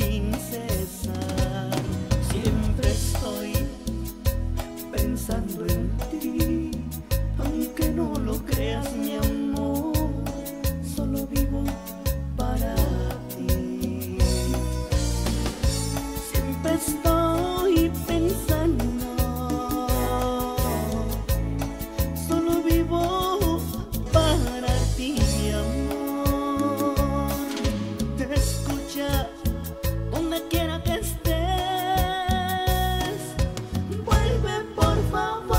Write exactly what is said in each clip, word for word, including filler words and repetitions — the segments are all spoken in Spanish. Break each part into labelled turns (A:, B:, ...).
A: sin cesar. Siempre estoy pensando en ti, aunque no lo creas, mi amor, solo vivo para ti. Siempre estoy pensando, solo vivo para ti, mi amor. Te escucha donde quiera que estés, vuelve por favor.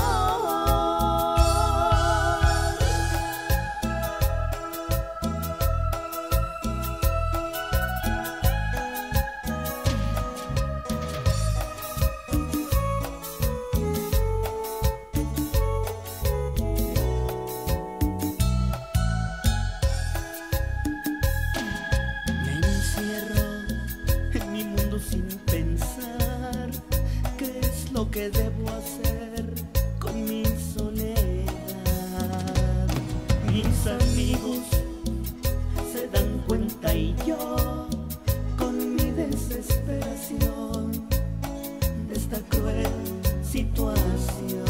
A: Me encierro en mi mundo sin pensar qué es lo que debo hacer con mi soledad. Mis amigos se dan cuenta y yo, con mi desesperación de esta cruel situación,